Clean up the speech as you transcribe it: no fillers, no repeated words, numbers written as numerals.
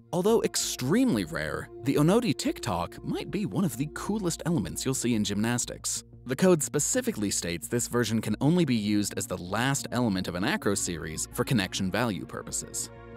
Although extremely rare, the Onodi Tic-Toc might be one of the coolest elements you'll see in gymnastics. The code specifically states this version can only be used as the last element of an acro series for connection value purposes.